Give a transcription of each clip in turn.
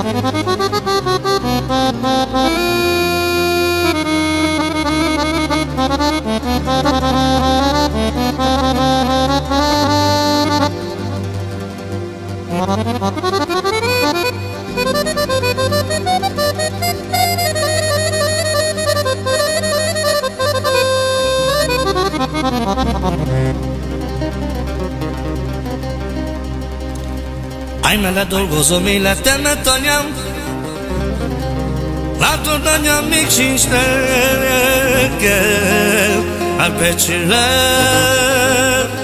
Állj mellett dolgozom életemet, anyám. Látod, anyám, még sincs nekem. Hát becsület,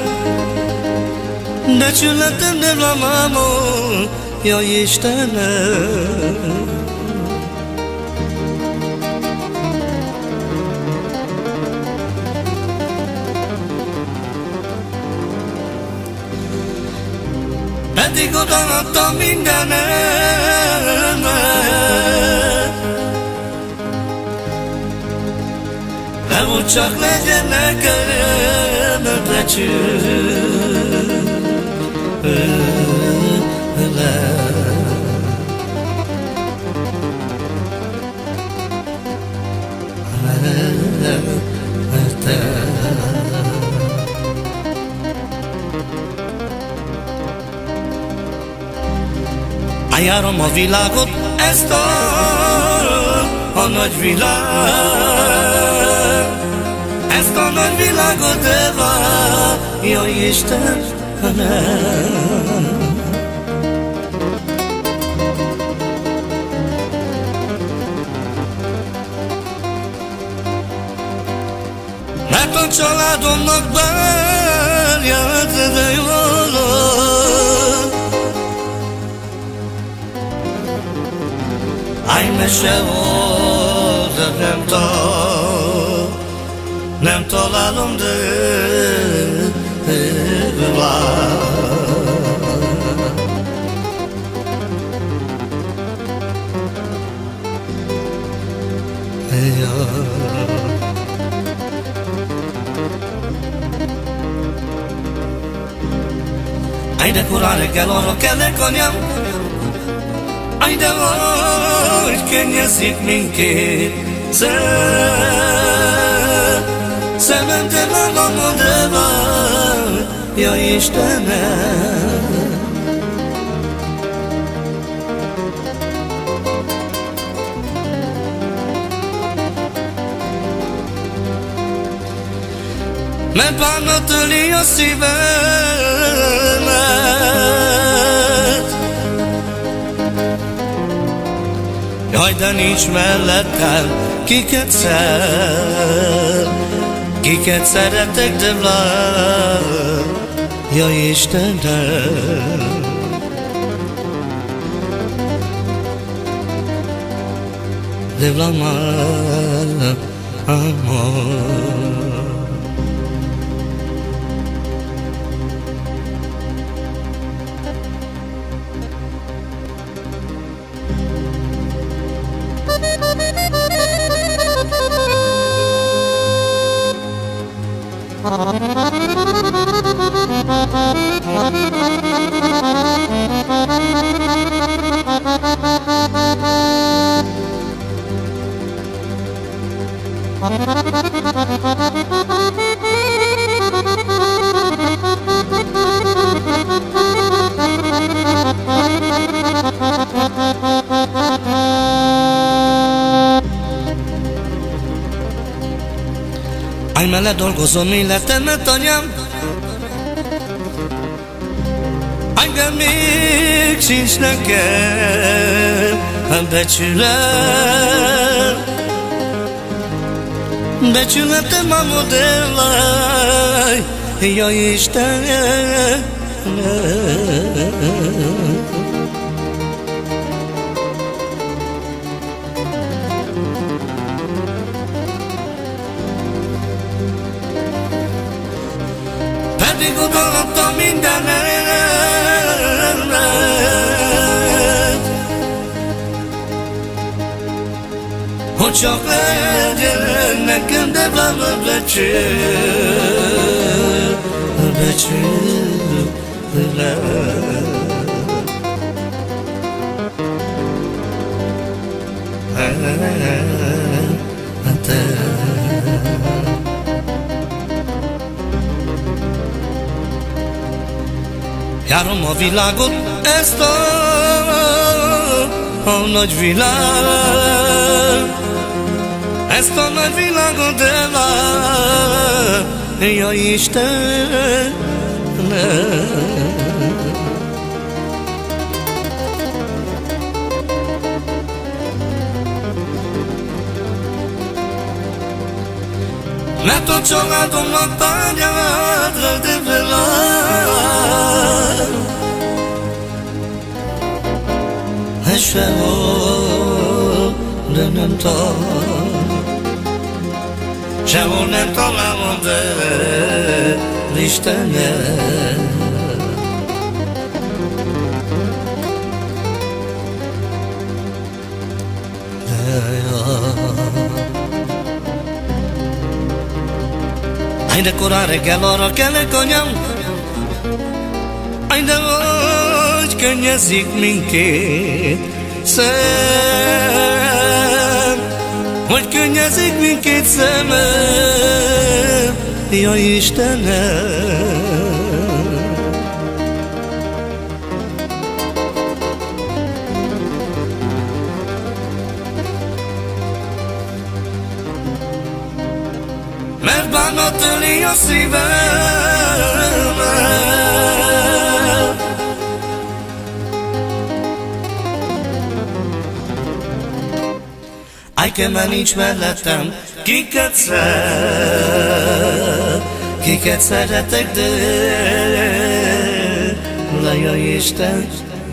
becsületem nem lamámon, jaj Istenem. Eddig odaadtam mindenemet, de úgy csak legyen nekem becsület. Járom a világot, ezt a nagy világ, ezt a nagy világot, de várja Isten, mert a családomnak bárját, de jó. Állj mese oda, nem találom, de vár. Állj, de korán reggel arra kelek, anyám. Állj, de hogy kennyezik minket szemem, de magamon, de várja Istenem. Mert bánat öli a szívemet, jaj, de nincs mellettem, kiket szeretek, de várja Istenem. De várja amor. Állj mellett dolgozom életemet, anyám. Állj, de még sincs nekem becsület, becsületem a modellaj, jaj Istenem. Pedig odaadtam mindenet, hogy csak legyen nekem, de van a becsület. Járom a világot, ezt a nagy világ, ezt a nagy világot elárja Isten. Mert a családomnak tárgyát rögtön ez sehol, de nem talál, sehol nem találom, de Isten jel. De korán reggel arra kelek, anyám, de hogy könnyezik mindkét szem, hogy könnyezik mindkét szemem, ja Istenem. Mert bánat töli a szívem, Ájke, már nincs mellettem, kiket szeretek, de ja Isten.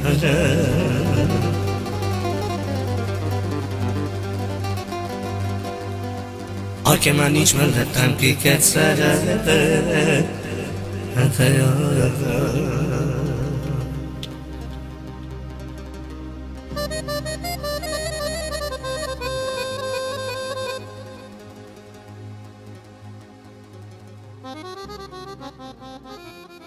Aki már nincs mellettem, kiket szeretek. Thank you.